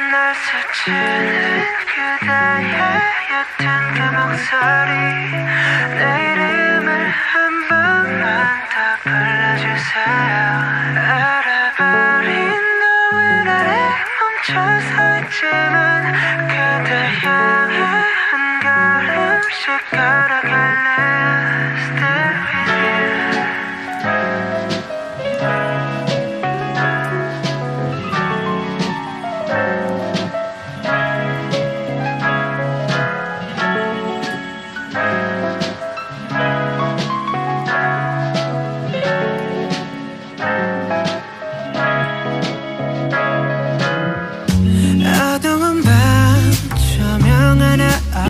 날 스치는 그대의 옅은 그 목소리 내 이름을 한 번만 더 불러주세요